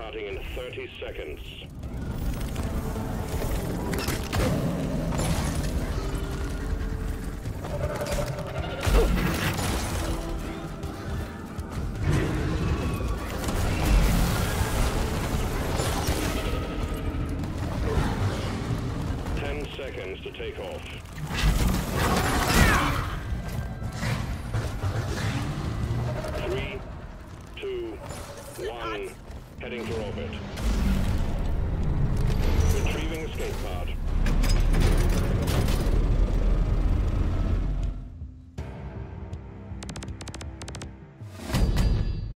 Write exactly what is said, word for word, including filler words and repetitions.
starting in thirty seconds. Ten seconds to take off. Three, two, one, heading for orbit. Retrieving escape pod.